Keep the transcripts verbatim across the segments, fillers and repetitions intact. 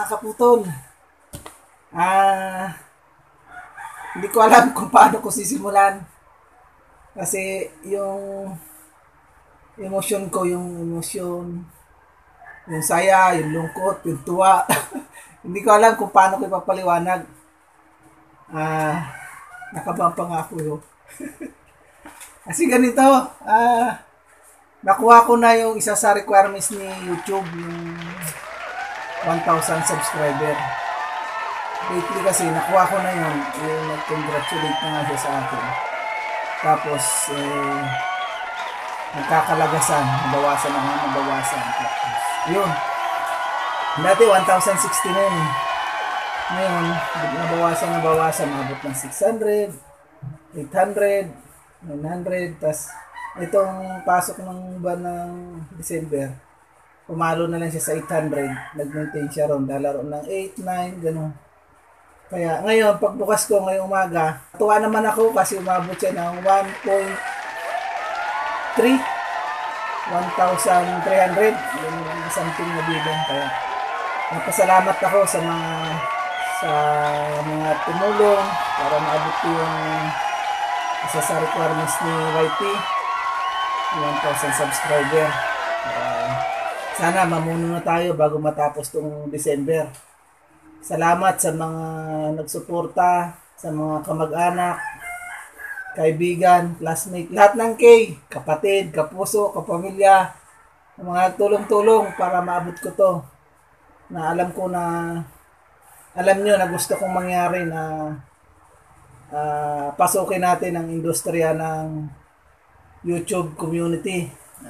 kaputol. Ah, hindi ko alam kung paano ko sisimulan. Kasi yung emosyon ko, yung emosyon, yung saya, yung lungkot, yung tuwa. Hindi ko alam kung paano ko ipapaliwanag. Ah, nakabang nga ako yun. Kasi ganito, ah, nakuha ko na yung isa sa requirements ni YouTube, yung one thousand subscriber. Lately kasi nakuha ko na yun, yung nag-congratulate na nga siya sa akin. Tapos, eh, nagkakalagasan, nabawasan na nga, nabawasan. Tapos, yun. Dati one thousand sixty na yun. Ngayon, nabawasan, nabawasan, mabot ng six hundred, eight hundred, nine hundred, tas itong pasok ng buwan ng December, pumalo na lang siya sa eight hundred, nag-maintain siya ron, lalaro ng eight, nine, gano'n. Kaya ngayon, pagbukas ko ngayong umaga, tuwa naman ako kasi umabot siya ng one point three, one thousand three hundred, yung something na bilang. Kaya napasalamat ako sa mga sa mga tumulong para maabot ko yung isa sa requirements ni Y T, one thousand subscriber. Uh, sana mamuno na tayo bago matapos tong December. Salamat sa mga nagsuporta, sa mga kamag-anak, kaibigan, classmate, lahat ng K, kapatid, kapuso, kapamilya, mga tulong-tulong para maabot ko to. Na alam ko na, alam nyo na gusto kong mangyari na uh, pasukin natin ang industriya ng YouTube community.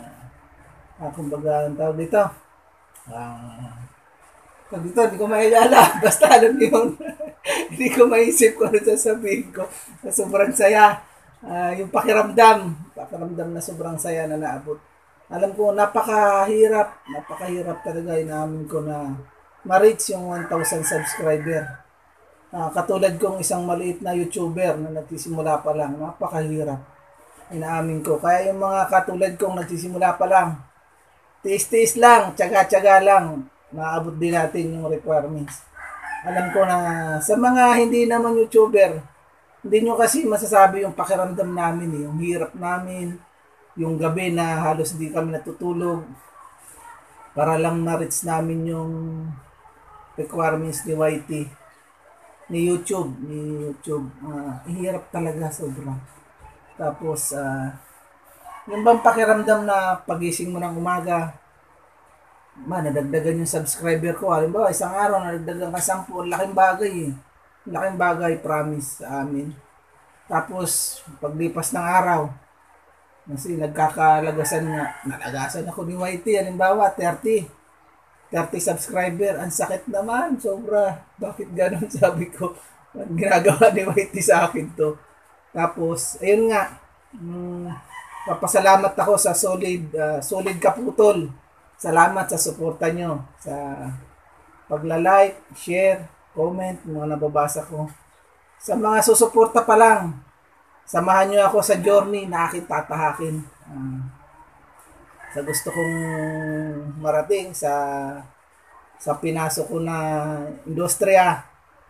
Uh, kumbaga, ang tawag dito. Uh, pag dito, hindi ko mailala. Basta alam nyo yun. Hindi ko maisip kung ano sasabihin ko. Sobrang saya. Uh, yung pakiramdam. Pakiramdam na sobrang saya na naabot. Alam ko, napakahirap. Napakahirap talaga. Inamin ko na ma-reach yung one thousand subscriber. Uh, katulad kong isang maliit na YouTuber na nagsisimula pa lang. Napakahirap. Inaamin ko. Kaya yung mga katulad kong nagsisimula pa lang, tiis-tiis lang, tsaga-tsaga lang, maabot din natin yung requirements. Alam ko na sa mga hindi naman YouTuber, hindi nyo kasi masasabi yung pakiramdam namin, eh, yung hirap namin, yung gabi na halos hindi kami natutulog para lang ma-reach namin yung requirements ni Y T, ni YouTube, ni YouTube. Uh, hirap talaga sobra. Tapos, uh, yung bang pakiramdam na pagising mo ng umaga, man, nadagdagan yung subscriber ko. Halimbawa, isang araw, nadagdagan ka sampu. Laking bagay eh. Laking bagay, promise sa amin. Tapos, paglipas ng araw, kasi nagkakalagasan nga, nalagasan ako ni Y T. Halimbawa, thirty. thirty subscriber. Ang sakit naman. Sobra. Bakit ganun? Sabi ko. Ginagawa ni Y T sa akin to. Tapos, ayun nga. Hmm, papasalamat ako sa solid, uh, solid kaputol. Salamat sa suporta nyo, sa pagla-like, share, comment, mga nababasa ko. Sa mga susuporta pa lang, samahan nyo ako sa journey na aking tatahakin. Uh, sa gusto kong marating, sa sa pinasok ko na industriya.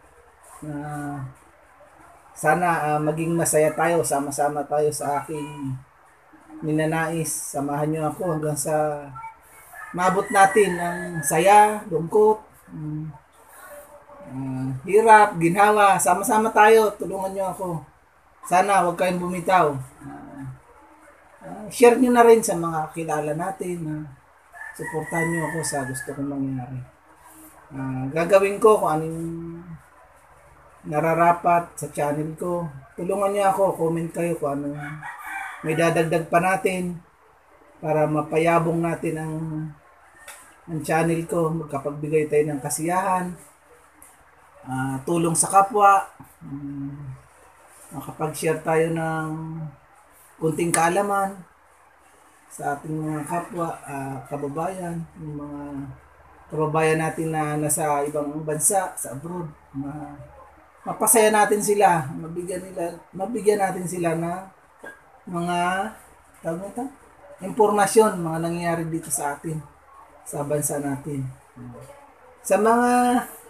Uh, sana uh, maging masaya tayo, sama-sama tayo sa aking ninanais. Samahan nyo ako hanggang sa maabot natin ang saya, lungkot, um, uh, hirap, ginhawa. Sama-sama tayo. Tulungan nyo ako. Sana huwag kayong bumitaw. Uh, uh, share nyo na rin sa mga kilala natin. Uh, suportahan nyo ako sa gusto kong mangyari. Uh, gagawin ko kung anong nararapat sa channel ko. Tulungan nyo ako. Comment kayo kung ano may dadagdag pa natin para mapayabong natin ang, ang channel ko, magkapagbigay tayo ng kasiyahan, uh, tulong sa kapwa, um, makapag-share tayo ng kunting kaalaman sa ating mga kapwa, uh, kababayan, yung mga kababayan natin na nasa ibang bansa, sa abroad, na mapasaya natin sila, mabigyan nila, mabigyan natin sila na mga tawag ito, impormasyon, mga nangyayari dito sa atin, sa bansa natin. Sa mga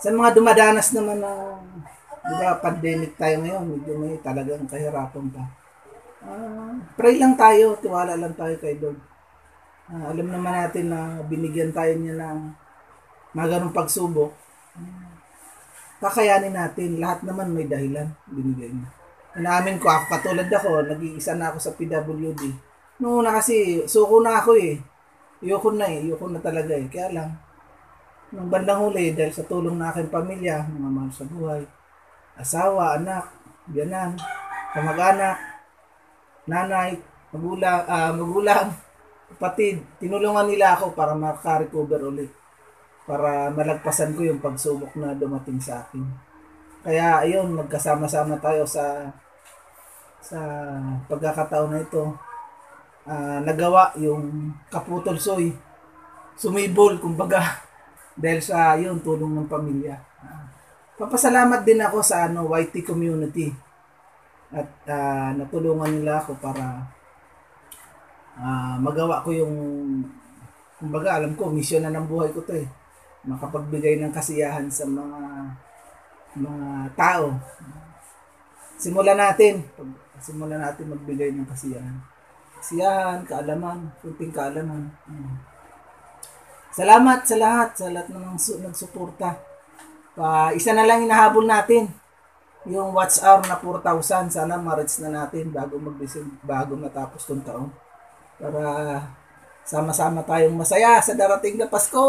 Sa mga dumadanas naman ng, di ba, pandemic tayo ngayon, medyo may talagang kahirapan pa. Uh, pray lang tayo, tiwala lang tayo kay Lord. Uh, alam naman natin na binigyan tayo niya ng mga ganong pagsubok. Uh, kakayanin natin. Lahat naman may dahilan. Binigay niya. Inamin ko, ako katulad ako, nag-iisa na ako sa P W D. Noong una kasi, suko na ako eh. Iyoko na eh. Iyoko na talaga eh. Kaya lang, nung bandang huli, dahil sa tulong na aking pamilya, mga mahal sa buhay, asawa, anak, biyanan, kamag-anak, nanay, magulang, uh, magulang, kapatid, tinulungan nila ako para maka-recover ulit. Para malagpasan ko yung pagsubok na dumating sa akin. Kaya ayun, magkasama-sama tayo sa sa pagkakataon na ito. Uh, nagawa yung kaputol soy. Sumibol, kumbaga, dahil sa yun, tulong ng pamilya. Uh, papasalamat din ako sa ano, Y T community. At uh, natulungan nila ako para uh, magawa ko yung, kumbaga, alam ko, misyon na ng buhay ko to eh. Makapagbigay ng kasiyahan sa mga mga tao. Simulan natin. Simulan natin magbigay ng kasiyahan. Kasiyahan, kaalaman, kunting kaalaman. Hmm. Salamat sa lahat, sa lahat ng nagsuporta. Pa, isa na lang hinahabol natin. Yung watch hour na four thousand, sana ma-reach na natin bago mag-decide, bago matapos tong taon. Para sama-sama tayong masaya sa darating na Pasko.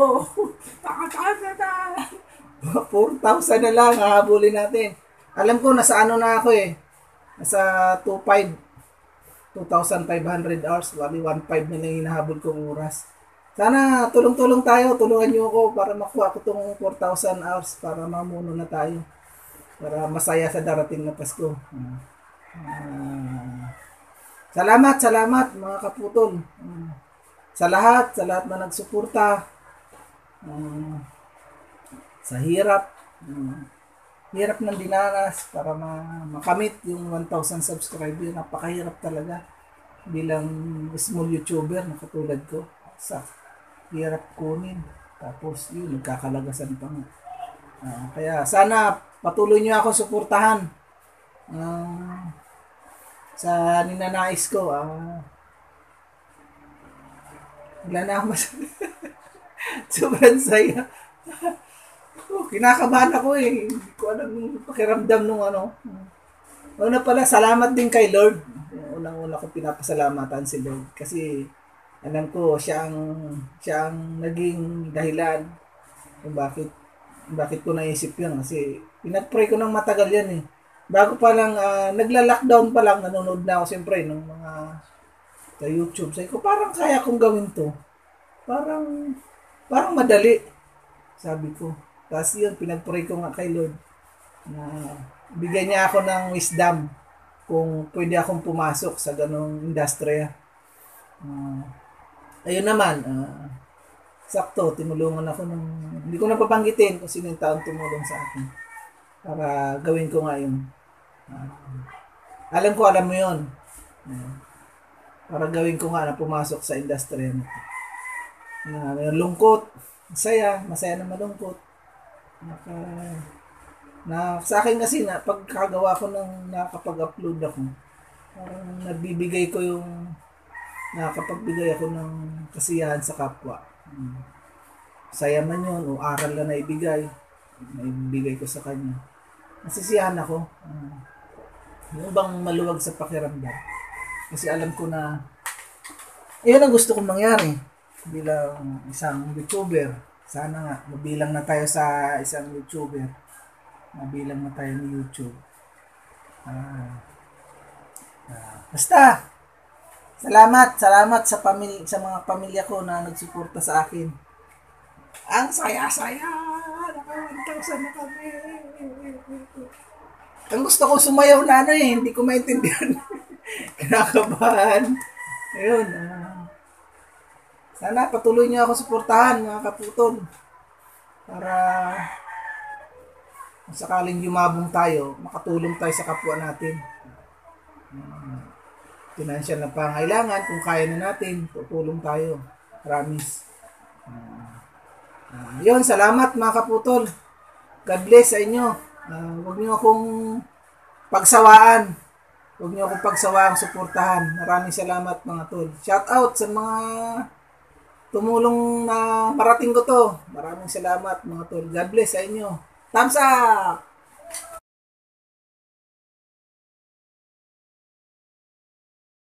four thousand na lang, hahabulin natin. Alam ko, nasa ano na ako eh. Nasa two thousand five hundred hours. Wali one point five na lang hinahabol kong oras. Sana tulong-tulong tayo. Tulungan nyo ako para makuha ko tong four thousand hours para mamuno na tayo. Para masaya sa darating na Pasko. Uh, uh, salamat, salamat mga kaputol. Uh, Sa lahat, sa lahat na nagsuporta, um, sa hirap, um, hirap ng dinanas para ma- makamit yung one thousand subscriber. Napakahirap talaga bilang small YouTuber na katulad ko. Sa hirap kunin. Tapos yun, nagkakalagasan pa nga. Uh, kaya sana patuloy nyo ako suportahan. Uh, sa ninanais ko, ah, uh, wala na ako masabi. Sobrang saya. Oh, kinakabahan ako eh. Hindi ko alam yung pakiramdam nung ano. Una pala, salamat din kay Lord. Unang-una ko pinapasalamatan si Lord. Kasi alam ko, siya ang, siya ang naging dahilan kung bakit, bakit ko naisip yun. Kasi pinag-pray ko ng matagal yan eh. Bago pa lang, uh, nagla-lockdown pa lang, nanonood na ako siyempre ng mga sa YouTube. Sabi ko, parang kaya kong gawin to. Parang, parang madali. Sabi ko. Tapos yun, pinag-pray ko nga kay Lord. Na bigyan niya ako ng wisdom kung pwede akong pumasok sa ganong industriya. Uh, ayun naman, uh, sakto, tinulungan ako ng, hindi ko na papanggitin kung sino yung taong tumulong sa akin. Para gawin ko nga yun. Uh, alam ko, alam mo yun. Uh, para gawin ko nga na pumasok sa industriya na ito. Na may lungkot, masaya, masaya na malungkot. Naka, na, sa akin kasi, na, pagkagawa ko ng nakapag-upload ako, parang nagbibigay ko yung, nakapagbigay ako ng kasiyahan sa kapwa. Hmm. Saya man yun, o aral na naibigay, naibigay ko sa kanya. Nasisiyahan ako. Uh, yung bang maluwag sa pakiramdam. Kasi alam ko na yun ang gusto kong mangyari bilang isang YouTuber. Sana nga, mabilang na tayo sa isang YouTuber. Mabilang na tayo ni YouTube. Ah, ah, basta, salamat, salamat sa, pamilya, sa mga pamilya ko na nagsuporta sa akin. Ang saya-saya! Naka one thousand na kami! Ang gusto ko sumayaw na ano eh, hindi ko maintindihan. Kinakabahan. Ayun. Uh, sana patuloy niyo ako suportahan mga kaputol. Para sakaling yumabong tayo, makatulong tayo sa kapwa natin. Uh, financial na pangailangan, kung kaya na natin, tutulong tayo. Promise. Uh, uh, yun, salamat mga kaputol. God bless sa inyo. Uh, huwag niyo akong pagsawaan. Huwag niyo akong pagsawaang suportahan. Maraming salamat mga tol. Shout out sa mga tumulong na marating ko to. Maraming salamat mga tol. God bless sa inyo. Thumbs up!